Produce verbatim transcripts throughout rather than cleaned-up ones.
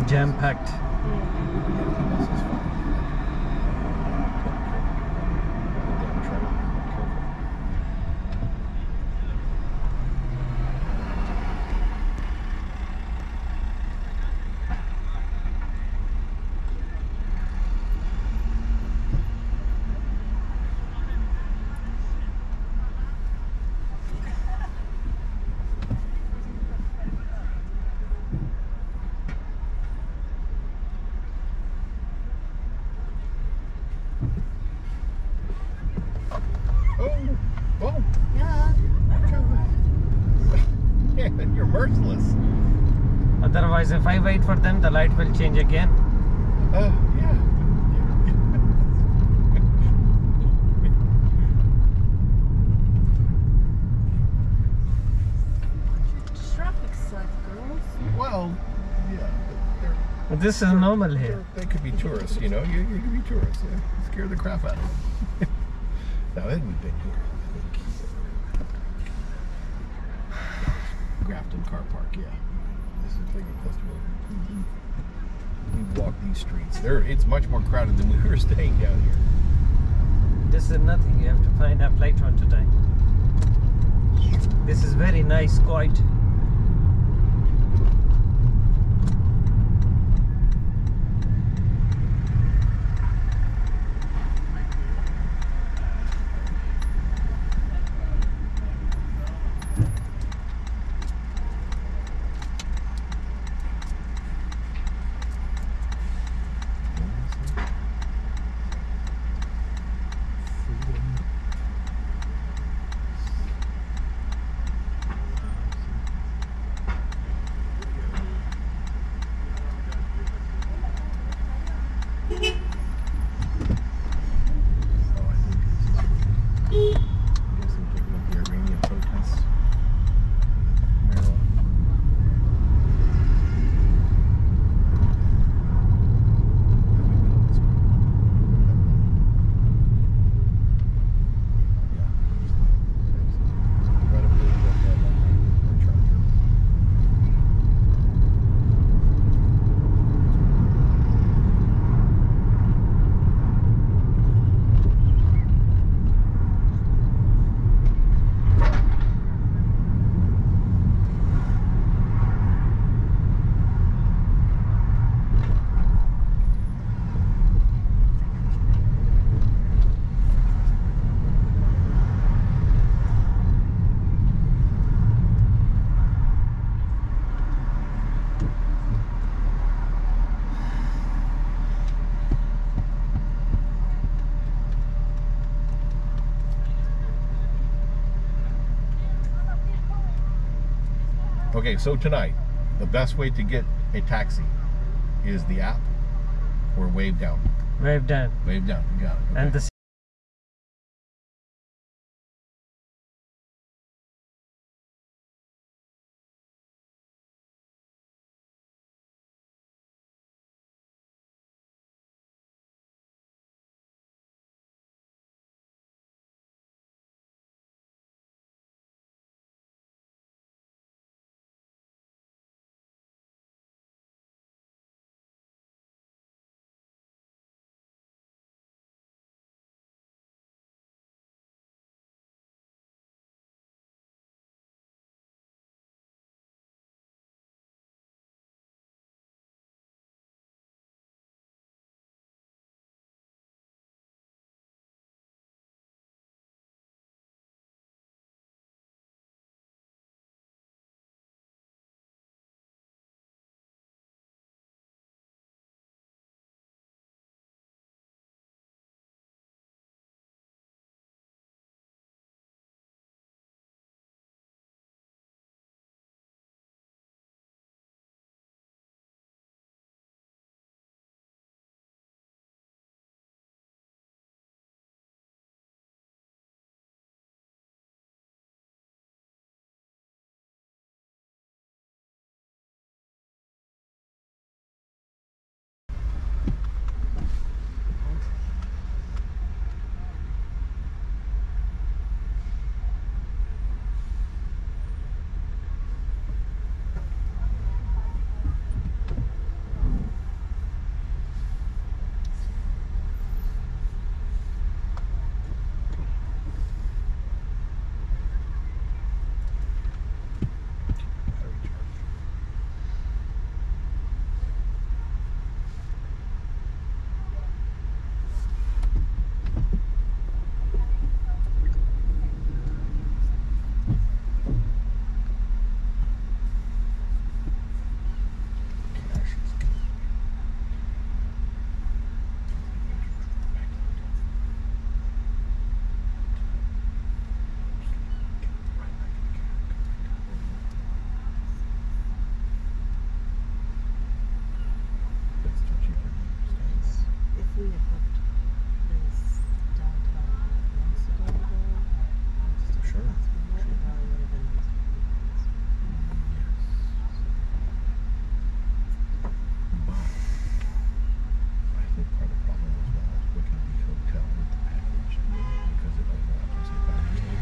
jam-packed. You're merciless. Otherwise, if I wait for them, the light will change again. Uh, yeah. Traffic sucks, girls. Well, yeah. But But this is normal here. they could be tourists, you know. You, you could be tourists. Yeah. Scare the crap out of them. Now, then we've been here. I think. Grafton Car Park, yeah. This is like a festival. We walk these streets. There, it's much more crowded than we were staying down here. This is nothing. You have to find a flight one today. This is very nice, quiet. Okay, so tonight, the best way to get a taxi is the app or wave down. Wave down. Wave down, you got it. Okay. And the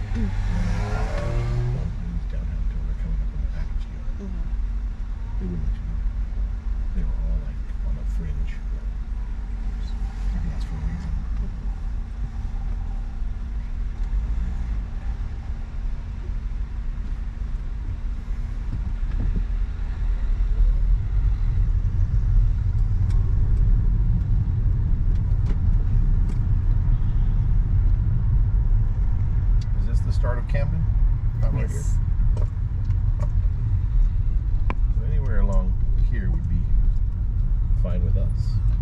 downtown until they're coming up with a package deal. Mm-hmm. They wouldn't let you do that. They were all like on a fringe. Maybe that's for a reason. Is this the start of Camden? Not right here. Yes. So anywhere along here would be fine with us.